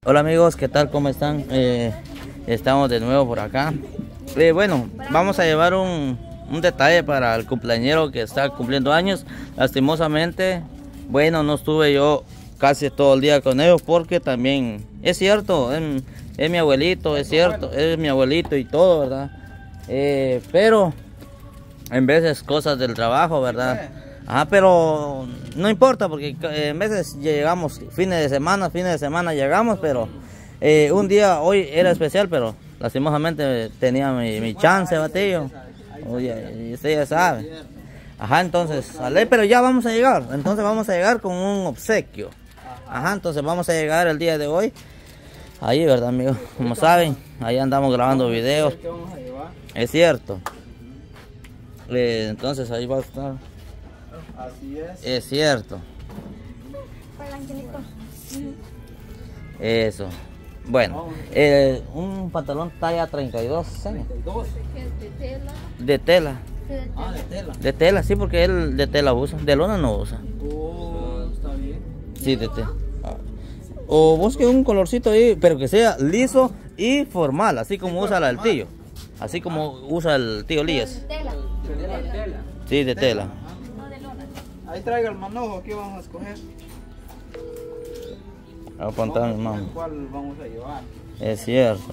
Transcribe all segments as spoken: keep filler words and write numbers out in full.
Hola amigos, ¿qué tal? ¿Cómo están? Eh, estamos de nuevo por acá. Eh, bueno, vamos a llevar un, un detalle para el cumpleañero que está cumpliendo años. Lastimosamente, bueno, no estuve yo casi todo el día con ellos porque también, es cierto, es, es mi abuelito, es cierto, es mi abuelito y todo, ¿verdad? Eh, pero en veces cosas del trabajo, ¿verdad? Ajá, pero no importa porque en veces llegamos fines de semana, fines de semana llegamos, pero eh, un día hoy era especial, pero lastimosamente tenía mi, mi chance, batillo. Oye, usted ya sabe. Ajá, entonces, sale, pero ya vamos a llegar, entonces vamos a llegar con un obsequio. Ajá, entonces vamos a llegar el día de hoy. Ahí, ¿verdad, amigos? Como saben, ahí andamos grabando videos. Es cierto. Eh, entonces ahí va a estar. Así es. Es cierto. Eso. Bueno, eh, un pantalón talla treinta y dos, señor. De tela. Ah, de tela. De tela, sí, porque él de tela usa. De lona no usa. Oh, está bien. Sí, de tela. O busque un colorcito ahí, pero que sea liso y formal, así como usa la del tío. Así como usa el tío Lías. De tela. De tela. Sí, de tela. No de lona. Ahí traiga el manojo, ¿qué vamos a escoger? A apuntar mi mamá. ¿Cuál vamos a llevar? Es cierto.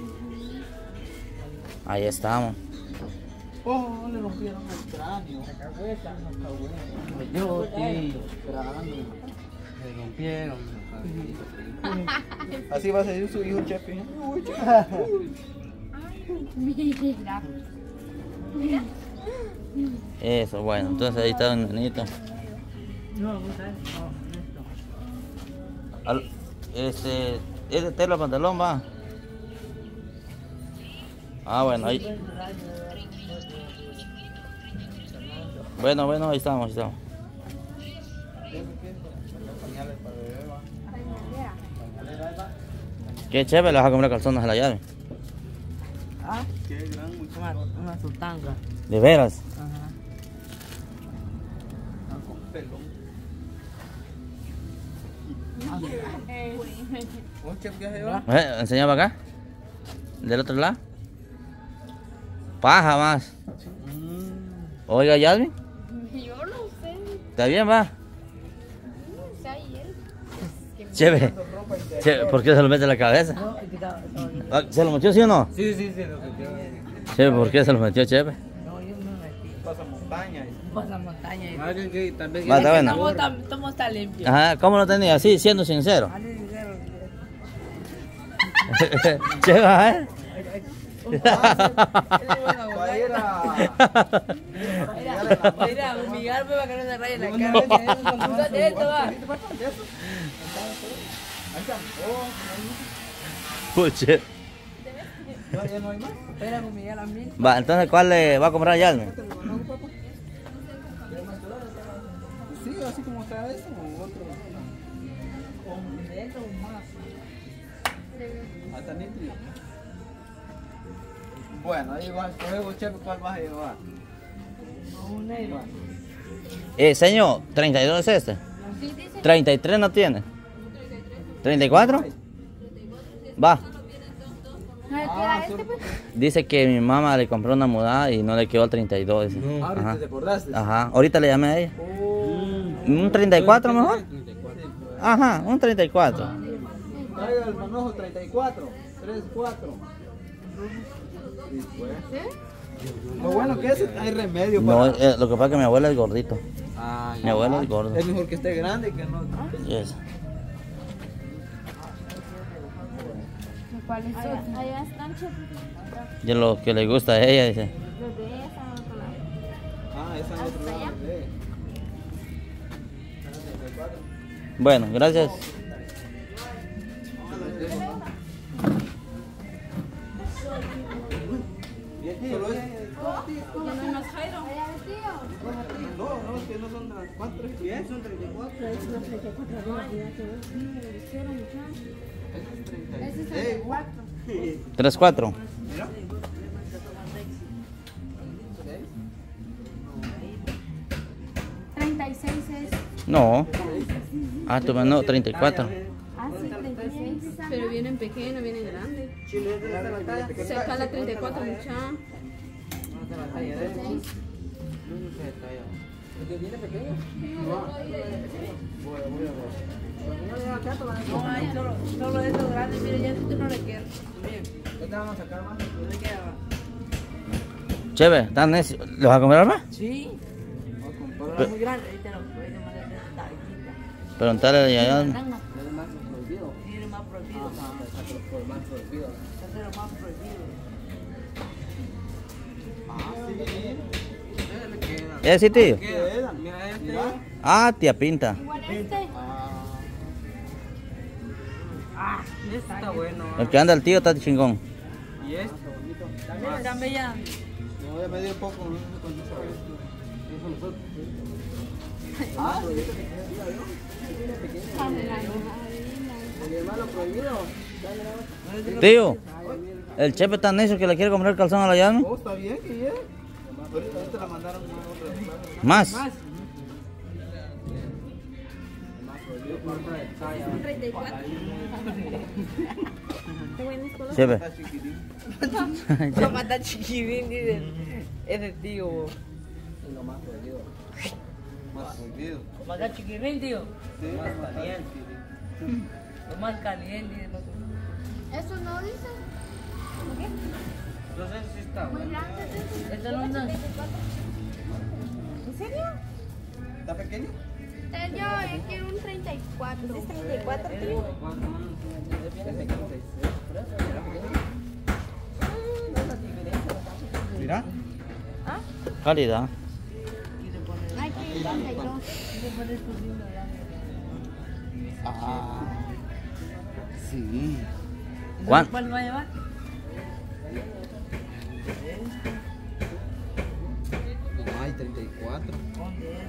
Ahí estamos. Oh, le rompieron el cráneo. La cabeza. Yo, sí. Le rompieron. Así va a ser su hijo, Chepe. Uy, Mira. Mira. Eso, bueno, entonces ahí está un nenito. Al- Este, es de tela el pantalón, va. Ah, bueno, ahí. Bueno, bueno, ahí estamos, ahí estamos. Qué chévere, le vas a comprar calzones a la llave. Ah, qué gran muchacho. una, una sultanga. ¿De veras? Ajá. Con pelón. ¿Un chef que se va? Eh, enseña para acá. Del otro lado. Paja más. Oiga, Yasmin. Yo no sé. ¿Está bien, va? No sé ahí él. Chévere. Chévere. ¿Por qué se lo mete en la cabeza? No, es que estaba- estaba bien. Ah, ¿se lo metió, sí o no? Sí, sí, sí, lo que quiero. Chévere, ¿por qué se lo metió, chévere? No, yo me metí. Pasa montaña. Por la montaña. y- Alguien que también. Va, está bueno. ¿Cómo está, cómo está limpio? Ajá, ¿cómo lo tenía? Así, siendo sincero. Dale dinero. Chévere, ¿eh? Va a ir a. Mira, mira, humillarme para que no se raye la cara. De esto va. Puche. ¿Ya no hay más? Espera, humillar a mí. Va, entonces, ¿cuál le va a comprar a Yasmin? Sí, así como está eso o otro. Con de esto o más. Hasta nítido. Bueno, ahí vas a escoger vos, Chepe, ¿cuál vas a llevar? Un negro. Eh, señor, ¿treinta y dos es este? Sí, dice. ¿treinta y tres no tiene? ¿treinta y cuatro? Va. No le queda este, pues. Dice que mi mamá le compró una mudada y no le quedó el treinta y dos. Dice. Ah, Ajá. ahorita te acordaste. Ajá. Ahorita le llamé a ella. Oh. ¿Un treinta y cuatro mejor? Ajá, un treinta y cuatro. Traiga el manojo treinta y cuatro. tres, cuatro. Sí, pues. Lo bueno que es, hay remedio No, para. eh, lo que pasa es que mi abuela es gordito. Ah, mi abuelo es gordo. Es mejor que esté grande que no. Yes. ¿Cuál es allá, allá están, chef. Y lo que le gusta a ella, dice. Los de esa otro lado. Ah, esa es otra lado. eh. Bueno, gracias. Solo es. Ya no hay más Jairo. Allá vestido. No, no, es que no son las cuatro. Bien, son treinta y cuatro. Ese es el cuatro. tres cuatro. treinta y seis es. No. Ah, tu no, treinta y cuatro. Ah, sí, treinta y seis. pero vienen pequeños, vienen grandes. Chile, ¿dónde está la talla? Se acá la treinta y cuatro, mucha. ¿Dónde está la talla de eso? No sé la talla. ¿El que viene pequeño? No. Voy, voy a ver. No hay, solo, solo estos grandes, mire, ya tú no le quieres. Bien, ¿Qué te vamos a sacar más? no le queda más. Chévere, ¿están necio? ¿Los vas a comprar más? Sí, pero es muy grande, ahí te lo puedes mandar de esta taquita. Preguntarle a Yayan. Es más prohibido. Sí, es más prohibido. Ajá, exacto, por más prohibido. Eso es lo más prohibido. Ah, sí. Ustedes le quedan. ¿Es sí, tío? Quedan, mira este. Mira. Ah, tía Pinta. Igual este. Ah, este está bueno. El que anda el tío está chingón. Y este está bonito. También están bellas. No, ya me dio poco, no sé cuánto sabe. Ah, pero este mi hermano prohibido. Tío, el Chepe está necio que le quiere comprar calzón a la llana. Oh, está bien, que bien. Ahorita ahorita la mandaron más otra vez. Más. Un treinta y cuatro. Qué buen color. Chepe. Está chiquitín. Mamá está chiquitín, dice. Es de tío. Es lo más prohibido. Más prohibido. Mamá está chiquitín, tío. Sí, más caliente. Lo más caliente. dice. Eso no dice. No sé si está Muy bueno. grande. Esto no es nada. ¿En serio? ¿Está pequeño? Eh, Yo eh, quiero un treinta y cuatro. ¿Es treinta y cuatro, tío? Mira. Calidad. Ay, que treinta y dos. Ah. Sí. ¿Cuán? ¿Cuál va a llevar? Ay, treinta y cuatro. ¿Dónde es?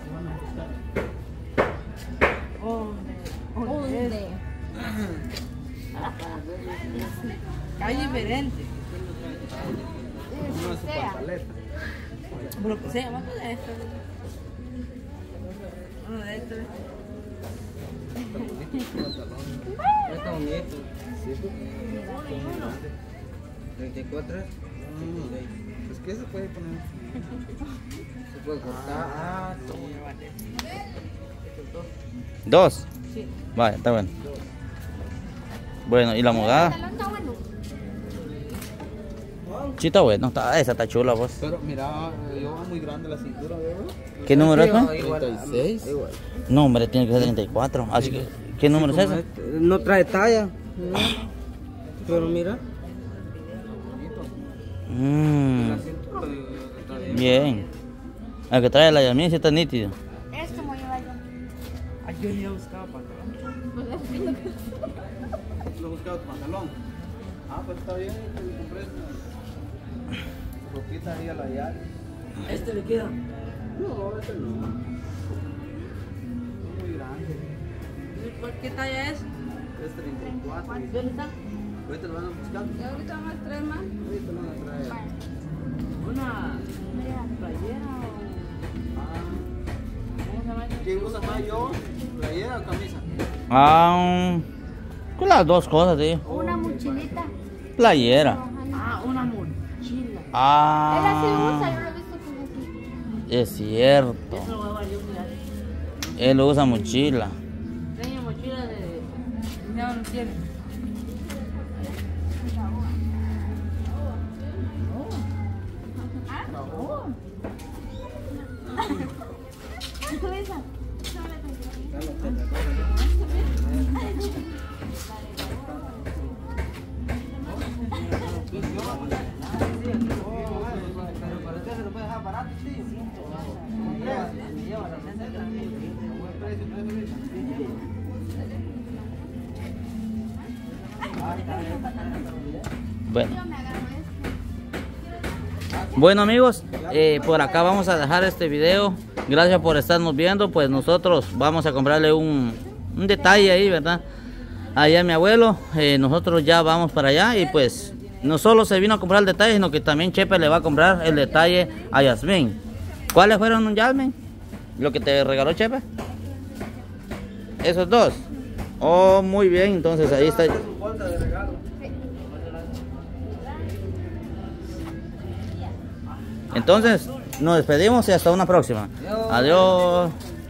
¿Dónde? ¿Dónde es? ¿Dónde? Hay diferente. Una pantaleta. Por lo que sea, más de esto. Uno de estos. Está bonito. Sí. treinta y cuatro. Es que se puede poner. Se puede cortar. Ah, Dos. Sí. Vale, está bueno. Bueno, ¿y la El mudada? pantalón está bueno. Sí, está bueno. Está, esa está chula, vos. Pero mira, yo muy grande la cintura, ¿verdad? ¿Qué número es, pues? treinta y seis. Igual. No, hombre, tiene que ser treinta y cuatro. Así que, ¿qué número es ese? No trae talla. Pero mira. Mmm, bien. El que trae la Yasmín sí está nítido. Esto me voy a llevar yo. Ay, yo ni buscaba pantalón. No buscaba tu pantalón. Ah, pues está bien, te compré esta ropita ahí a la Yari. ¿Este le queda? No, este no. Es muy grande. ¿Qué talla es? Es treinta y cuatro. ¿Dónde está? Ahorita lo van a buscar. Y ahorita vamos a traer más. Ahorita lo van a traer. Una Mira. playera o... Ah. ¿Cómo se llama? ¿Quién usa más yo? ¿Playera o camisa? Ah, con las dos cosas, tío. Una mochilita. Playera. Ah, una mochila. Él así Ah, usa, yo lo he visto con aquí. es cierto. Eso lo va a valer un día. Él usa mochila. Tenía mochila de... Ya no tiene. Esa. Pero para usted se lo puede dejar barato, sí. Me lleva la buen precio, Bueno. Yo me agarro este. Bueno, amigos, eh, por acá vamos a dejar este video. Gracias por estarnos viendo. Pues nosotros vamos a comprarle un, un detalle ahí, ¿verdad? Allá mi abuelo, eh, nosotros ya vamos para allá. Y pues no solo se vino a comprar el detalle, sino que también Chepe le va a comprar el detalle a Yasmín. ¿Cuáles fueron, Yasmín? ¿Lo que te regaló Chepe? Esos dos. Oh, muy bien, entonces ahí está. Bolsa de regalo. Entonces, nos despedimos y hasta una próxima. Adiós.